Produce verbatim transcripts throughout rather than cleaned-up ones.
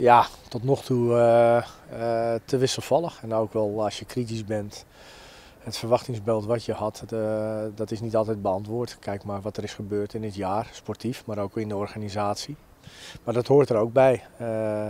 Ja, tot nog toe uh, uh, te wisselvallig. En ook wel als je kritisch bent, het verwachtingsbeeld wat je had, de, dat is niet altijd beantwoord. Kijk maar wat er is gebeurd in het jaar, sportief, maar ook in de organisatie. Maar dat hoort er ook bij. Uh,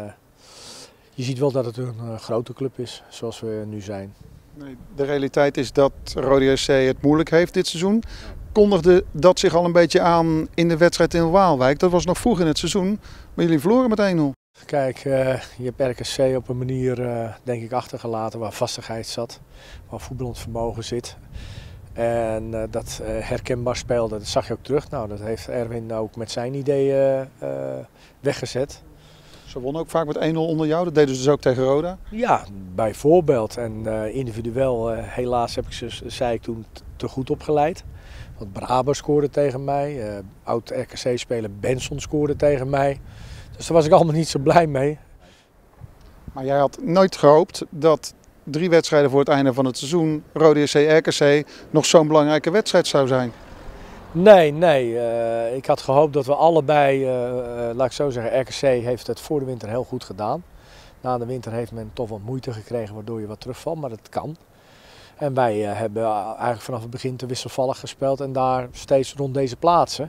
je ziet wel dat het een uh, grote club is, zoals we nu zijn. Nee, de realiteit is dat Rode J C het moeilijk heeft dit seizoen. Kondigde dat zich al een beetje aan in de wedstrijd in Waalwijk? Dat was nog vroeg in het seizoen, maar jullie verloren met één nul. Kijk, uh, je hebt R K C op een manier, uh, denk ik, achtergelaten waar vastigheid zat, waar voetballend vermogen zit. En uh, dat uh, herkenbaar speelde, dat zag je ook terug. Nou, dat heeft Erwin ook met zijn ideeën uh, weggezet. Ze wonnen ook vaak met één nul onder jou, dat deden ze dus ook tegen Roda? Ja, bijvoorbeeld. En uh, individueel, uh, helaas heb ik ze, zei ik toen, te goed opgeleid. Want Brabo scoorde tegen mij, uh, oud R K C-speler Benson scoorde tegen mij. Dus daar was ik allemaal niet zo blij mee. Maar jij had nooit gehoopt dat drie wedstrijden voor het einde van het seizoen Rode J C R K C nog zo'n belangrijke wedstrijd zou zijn? Nee, nee. Uh, ik had gehoopt dat we allebei, uh, uh, laat ik zo zeggen, R K C heeft het voor de winter heel goed gedaan. Na de winter heeft men toch wat moeite gekregen waardoor je wat terugvalt, maar dat kan. En wij uh, hebben eigenlijk vanaf het begin te wisselvallig gespeeld en daar steeds rond deze plaatsen.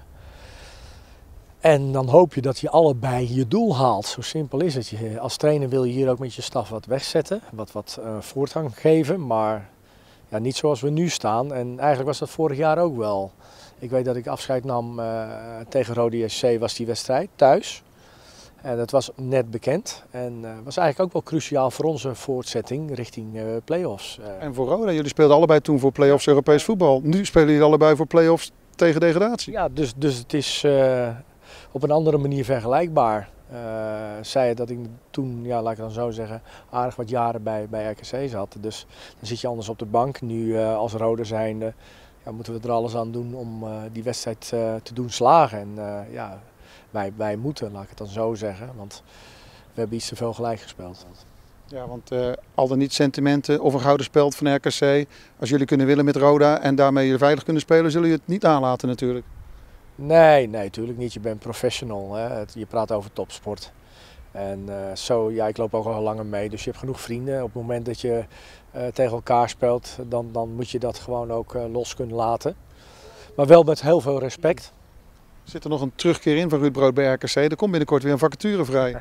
En dan hoop je dat je allebei je doel haalt. Zo simpel is het. Je, als trainer wil je hier ook met je staf wat wegzetten, wat, wat uh, voortgang geven, maar ja, niet zoals we nu staan. En eigenlijk was dat vorig jaar ook wel. Ik weet dat ik afscheid nam uh, tegen Rode J C, was die wedstrijd thuis. En dat was net bekend en uh, was eigenlijk ook wel cruciaal voor onze voortzetting richting uh, play-offs. Uh, en voor Roda, jullie speelden allebei toen voor play-offs Europees voetbal. Nu spelen jullie allebei voor play-offs tegen degradatie. Ja, dus, dus het is uh, op een andere manier vergelijkbaar. Uh, zei dat ik toen, ja, laat ik dan zo zeggen, aardig wat jaren bij, bij R K C zat. Dus dan zit je anders op de bank. Nu uh, als Roda zijnde ja, moeten we er alles aan doen om uh, die wedstrijd uh, te doen slagen. En uh, ja, wij, wij moeten, laat ik het dan zo zeggen, want we hebben iets te veel gelijk gespeeld. Ja, want uh, al dan niet sentimenten of een gouden speld van R K C. Als jullie kunnen willen met Roda en daarmee jullie veilig kunnen spelen, zullen jullie het niet aanlaten natuurlijk. Nee, nee, natuurlijk niet. Je bent professional. Hè. Je praat over topsport. En uh, zo, ja, ik loop ook al langer mee, dus je hebt genoeg vrienden. Op het moment dat je uh, tegen elkaar speelt, dan, dan moet je dat gewoon ook uh, los kunnen laten. Maar wel met heel veel respect. Zit er nog een terugkeer in van Ruud Brood bij R K C? Er komt binnenkort weer een vacature vrij.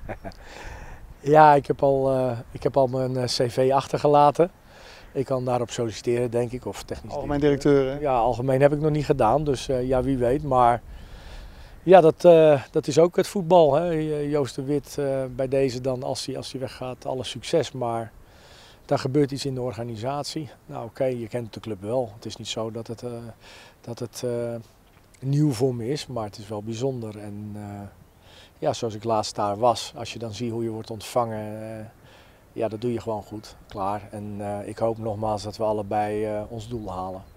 Ja, ik heb al, uh, ik heb al mijn uh, cv achtergelaten. Ik kan daarop solliciteren, denk ik, of technisch Algemeen directeur, hè? Ja, algemeen heb ik nog niet gedaan, dus uh, ja, wie weet. Maar ja, dat, uh, dat is ook het voetbal. Hè? Joost de Wit uh, bij deze dan, als hij als hij weggaat, alle succes. Maar daar gebeurt iets in de organisatie. Nou oké, okay, je kent de club wel. Het is niet zo dat het, uh, dat het uh, nieuw voor me is, maar het is wel bijzonder. En uh, ja, zoals ik laatst daar was, als je dan ziet hoe je wordt ontvangen, uh, ja, dat doe je gewoon goed. Klaar. En uh, ik hoop nogmaals dat we allebei uh, ons doel halen.